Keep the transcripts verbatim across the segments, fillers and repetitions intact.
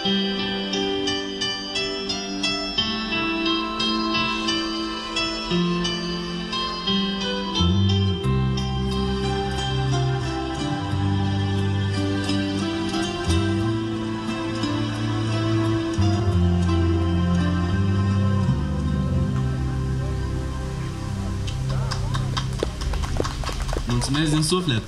Mulțumesc din suflet!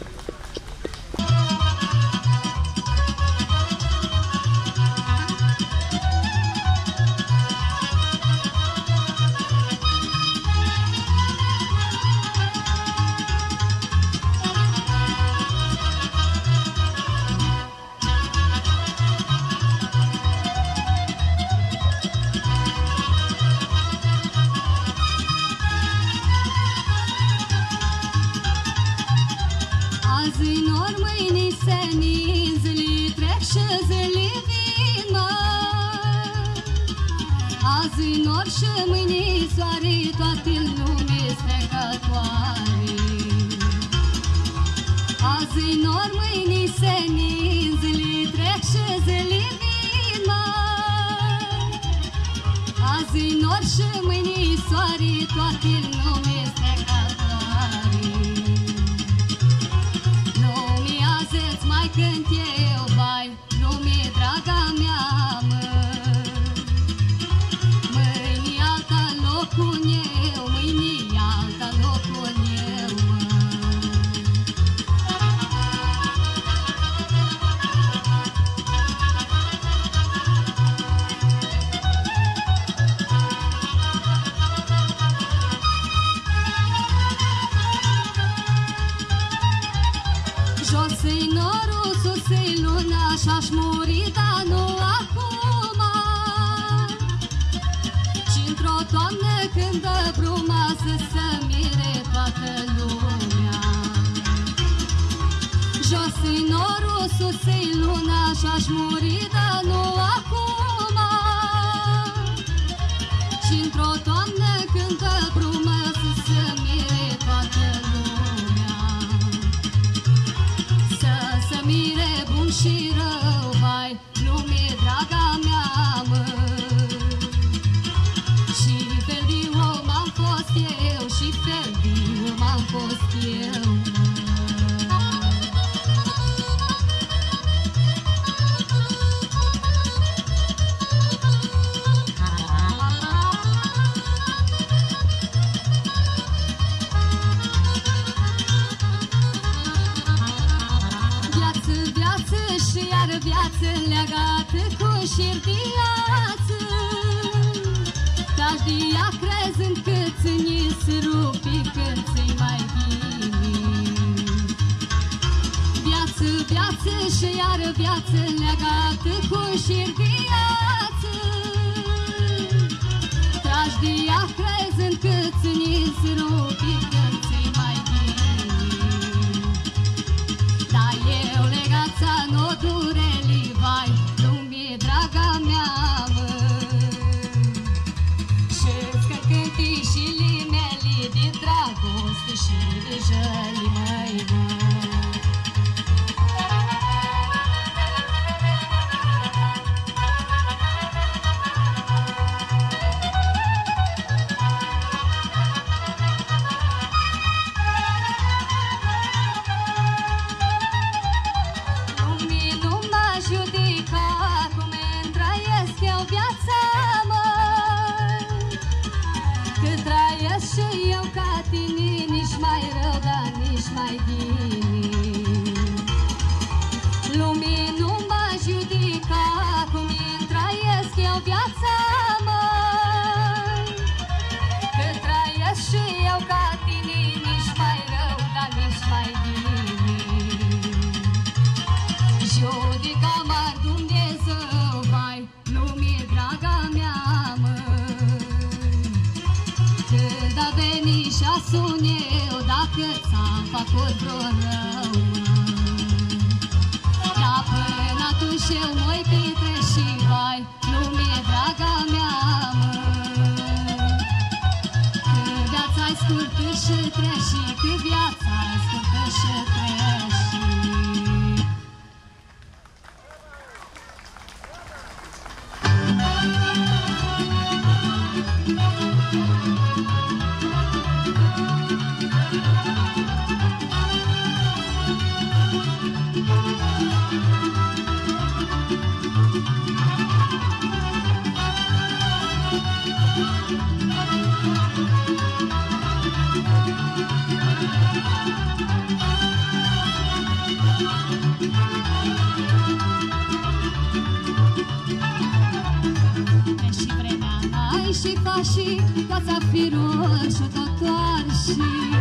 Și pașii, fața firul și tot toarși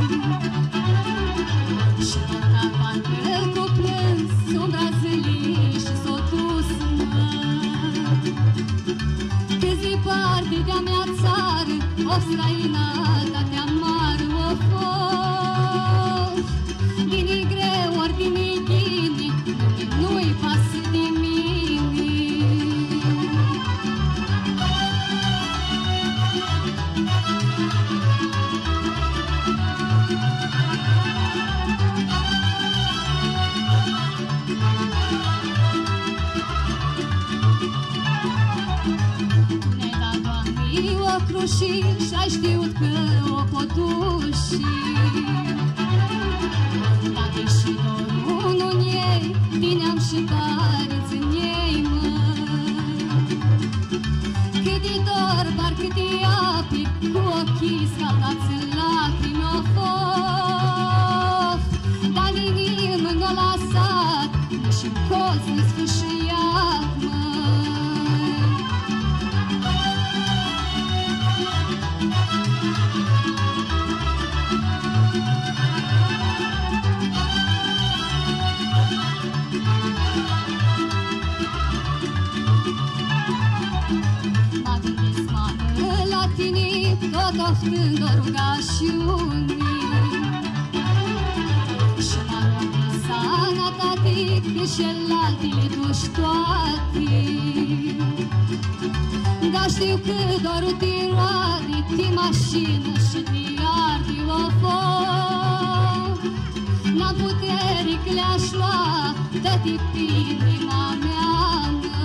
și tot tavanul cu plâns, umbra zilii și s-o dus câți partii de-a mea țară, o străinătatea mare o fost. Din-i greu, ori din-i ghini, nu-i pasă de mine. Și-ai știut că o pot duși, dacă și dorul nu-n ei, tine-am și care-ți în ei, mă. Cât-i dor, parcă-ti api, cu ochii scaldați în lacrimi o fost. Dar inimă n-o lasat, nici-n colț nu sfâșiat, mă. Tot oftând o rugăciune și mă rog de sănătate, că celălalt le duci toate. Dar știu că dorul te roade, te mașină și te arde o foc. N-am putere că le-aș lua, dă-te pe inima mea, mă.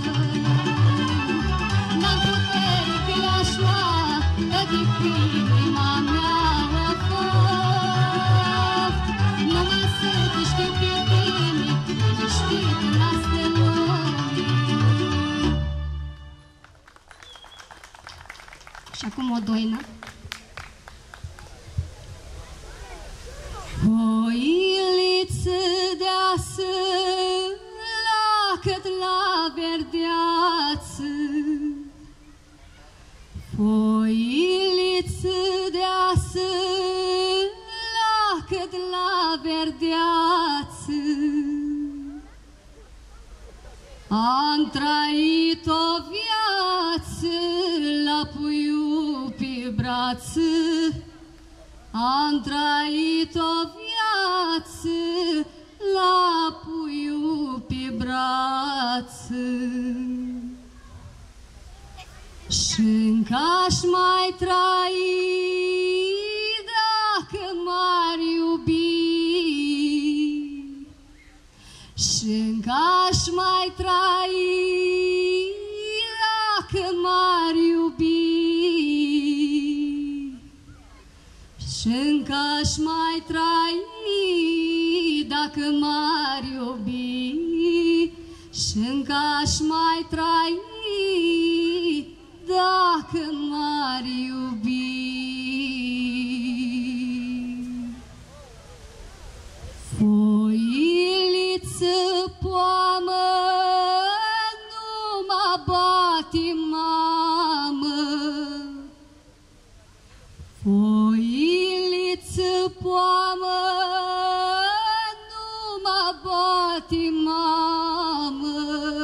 N-am putere că le-aș lua, dă-te pe inima mea, o foc. Numai să te știu pe tine, liniștit în astă lume. Și acum o doină. O iliță deasă, lacăt la verdeață, o iliță deasă, lacăt la verdeață. Am trăit o viață la puiul pe brață, am trăit o viață la puiul pe brață. Și-ncă aș mai trăi dacă m-ar iubi, și-ncă aș mai trăi dacă m-ar iubi, și-ncă aș mai trăi dacă m-ar iubi, și-ncă aș mai trăi dacă m-ar iubi. Foiliță poamă, nu mă bate mamă. Foiliță poamă, nu mă bate mamă.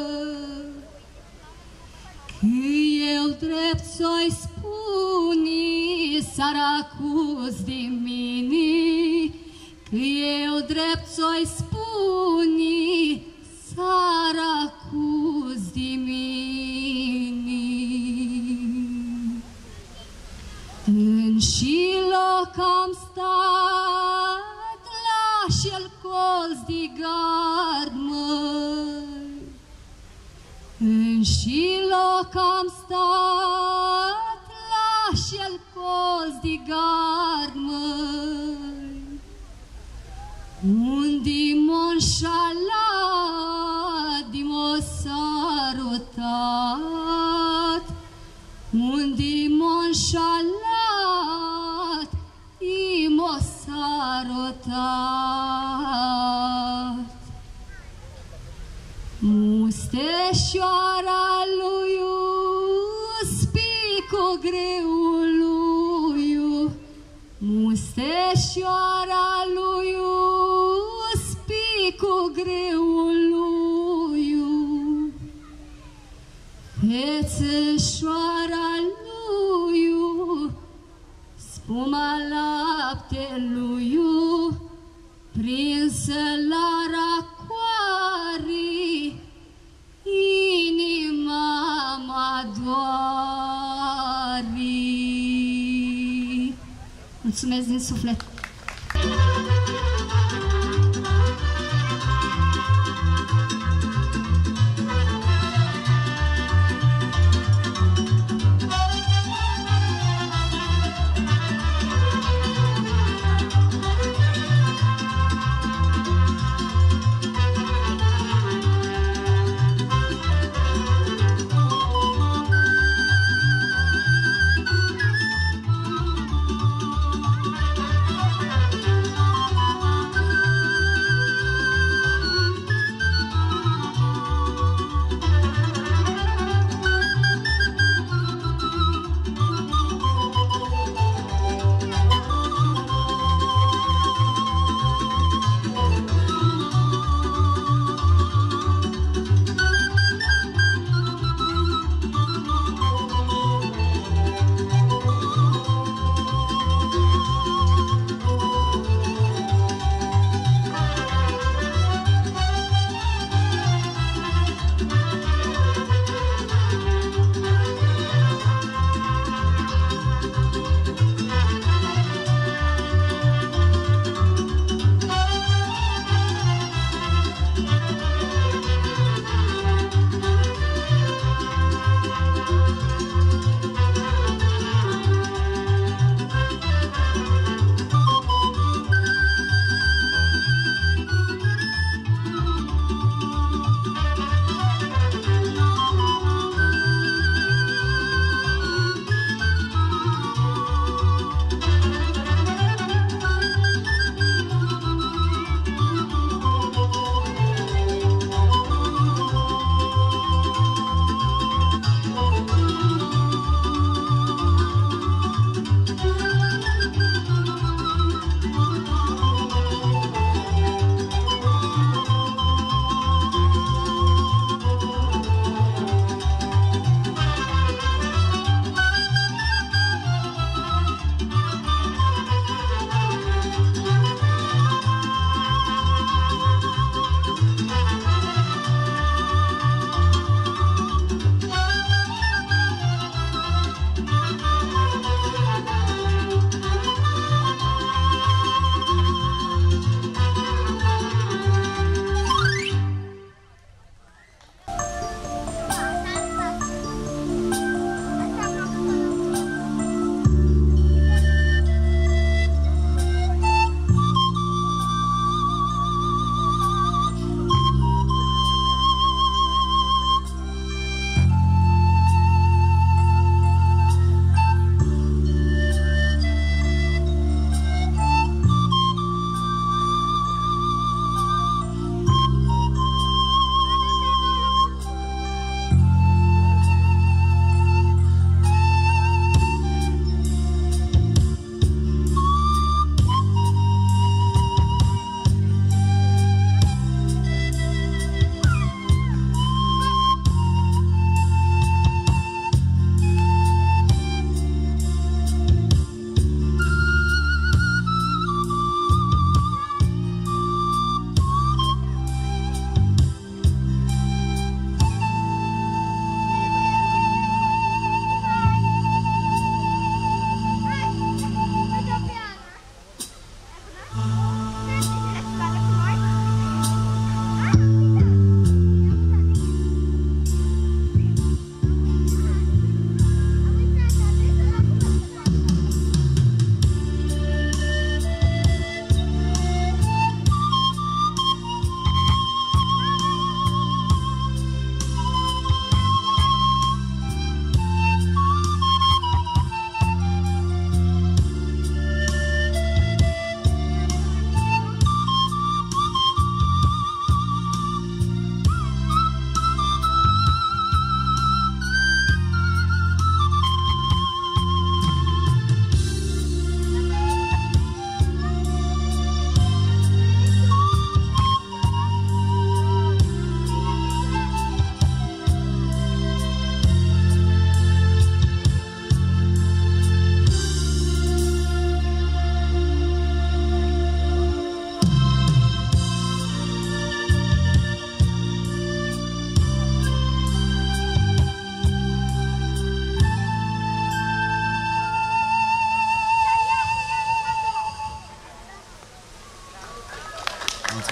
Eu drept să-i spuni, s-ar acuz de mine, că eu drept să-i spuni, s-ar acuz de mine. În și loc am stat la și-l colț de gard, măi, în și loc am stat la și-l colț de gard, măi, unde m-o înșalat, de m-o sărutat. arătat. Musteșoara lui spicu greului, musteșoara lui spicu greului, fețășoara lui spuma laptelui, prinsă la racoarii, inima mă doare. Mulțumesc din suflet!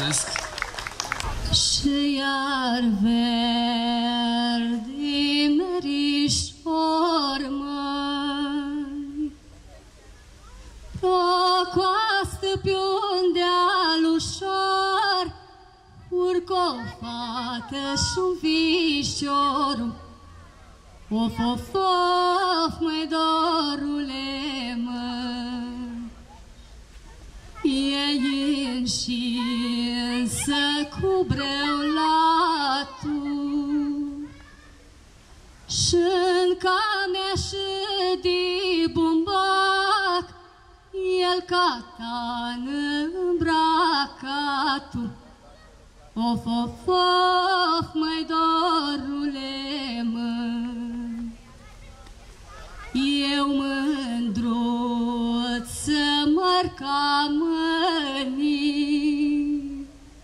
Mulțumesc! Și iar verdi merișor mai, o coastă pe un deal ușor, urcă o fată și-un fișor. Of, of, of, măi dorule, măi, ei înșinsă cu breulatul și-n camea și de bumbac, el catan îmbracatul. Of, of, of, măi dorule, măi, eu mândruță mărca mâni,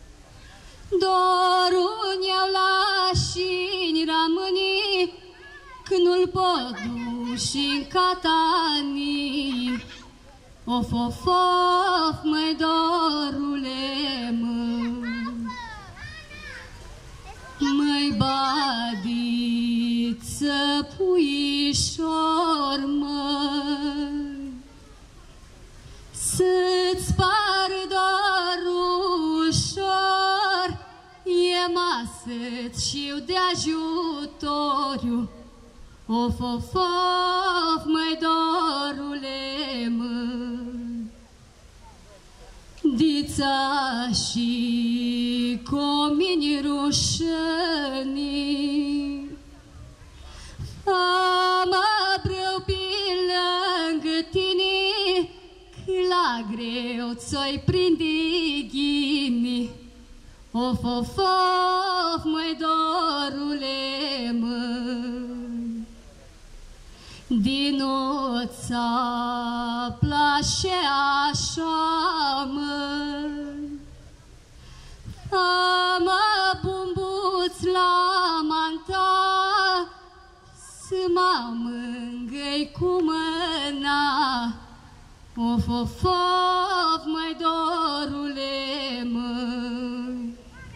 dorul ne-au lași-ni rămâni, când nu-l pot duși-n catanii. Of, of, of, măi dorule, măi, măi badiță puișor, măi, să-ți pară dorul ușor, e masă-ți și-eu de ajutoriu. Of, of, of, măi dorule, măi, dița și comini rușănii, mă brău pe lângă tine, că la greu ți-o-i prinde ghini. Of, of, of, măi dorule, măi, din oța place așa, măi, mă bumbuț la manta, să mă mângâi cu mâna. Of, of, of, măi dorule, măi,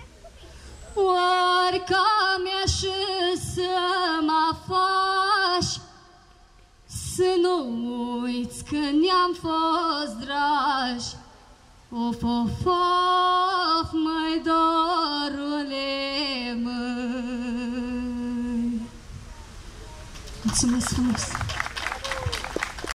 oricam-e și să mă faci, să nu uiți că ne-am fost dragi. Of, of, of, măi dorule, măi. Mulțumesc frumos!